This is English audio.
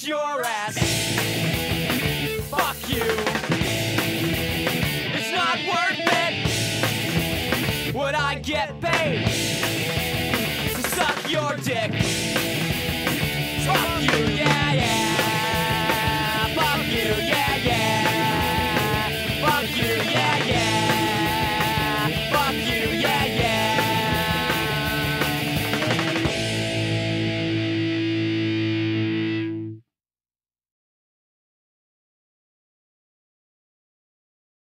kiss your ass. Fuck you. It's not worth it. Would I get paid to suck your dick? Fuck you.